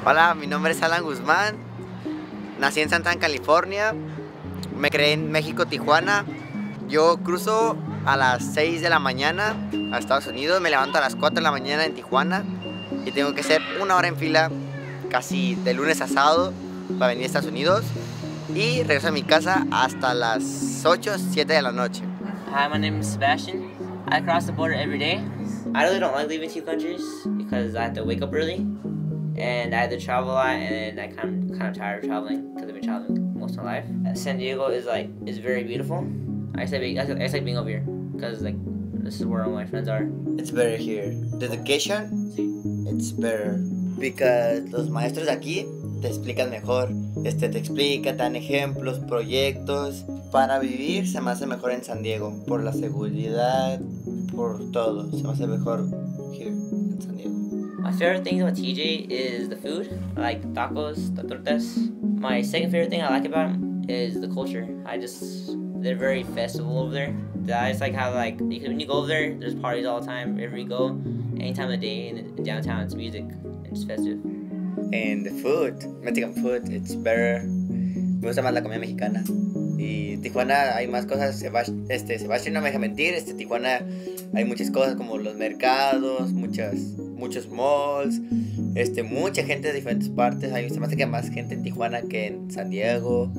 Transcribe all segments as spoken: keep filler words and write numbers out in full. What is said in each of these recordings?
Hola, mi nombre es Alan Guzmán. Nací en Santana, California. Me creé en México, Tijuana. Yo cruzo a las seis de la mañana a Estados Unidos. Me levanto a las cuatro de la mañana en Tijuana y tengo que hacer una hora en fila casi de lunes a sábado para venir a Estados Unidos. Y regreso a mi casa hasta las ocho, siete de la noche. Hi, my name is Sebastian. I cross the border every day. I really don't like leaving two countries because I have to wake up early and I have to travel a lot, and I kind of, kind of tired of traveling because I've been traveling most of my life. Uh, San Diego is like is very beautiful. I just like being, I just like being over here because like this is where all my friends are. It's better here. The education, it's better. Because los maestros de aquí te explican mejor. Este, te explican, te dan ejemplos, proyectos. Para vivir se me hace mejor en San Diego. Por la seguridad, por todo. Se me hace mejor here en San Diego. My favorite thing about T J is the food. I like tacos, tortas. My second favorite thing I like about them is the culture. I just, they're very festival over there. I just like how like, because when you go over there, there's parties all the time, wherever you go. Any time of the day in downtown, it's music and it's festive. And the food, Mexican food, it's better. Me gusta más la comida mexicana. Y Tijuana hay más cosas. Sebast este, Sebastián no me deja mentir. Este, Tijuana hay muchas cosas como los mercados, muchas, muchos malls, este, mucha gente de diferentes partes. Hay, se me hace que hay más gente en Tijuana que en San Diego.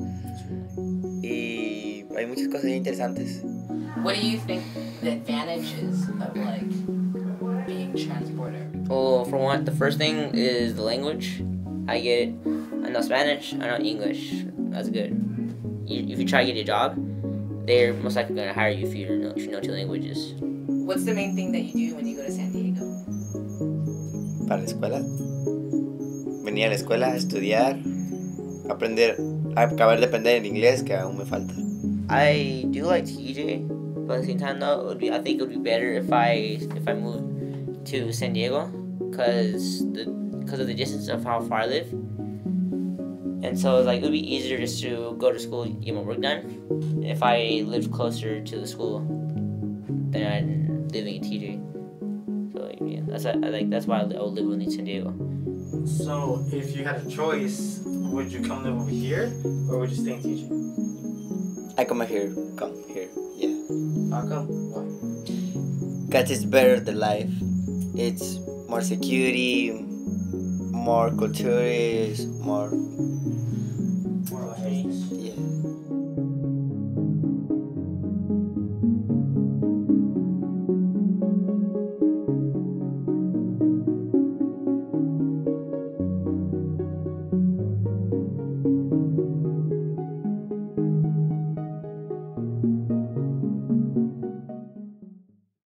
Y hay muchas cosas interesantes. What do you think the advantage is of like being transporter? Well, for one, the first thing is the language. I get, I know Spanish, I know English. That's good. You, if you try to get a job, they're most likely going to hire you if you know, if you know two languages. What's the main thing that you do when you go to San Diego? Para la escuela. Venir a la escuela, estudiar, aprender, acabar de aprender el inglés que aún me falta. I do like T J, but at the same time though, it would be, I think it would be better if I if I moved to San Diego, cause the because of the distance of how far I live, and so it's like it would be easier just to go to school and get my work done if I lived closer to the school than I living in T J. So yeah, that's I like that's why I would live in San Diego. So, if you had a choice, would you come live over here or would you stay in T J? I come here, come here, yeah. How come? Why? Cause it's better the life. It's more security, more cultures, more, More space. yeah.